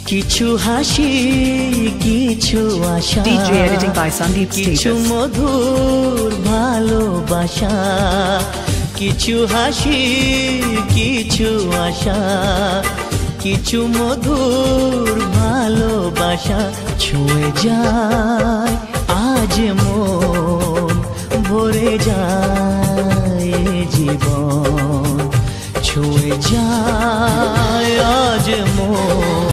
কিছু হাসি কিছু আশা, DJ editing by Sandeep কিছু Status. মধুর ভালোবাসা, কিছু হাসি কিছু আশা, কিছু মধুর ভালোবাসা ছুঁয়ে যায় আজ মন, ভরে যায় জীবন, ছুঁয়ে যায় আজ মন।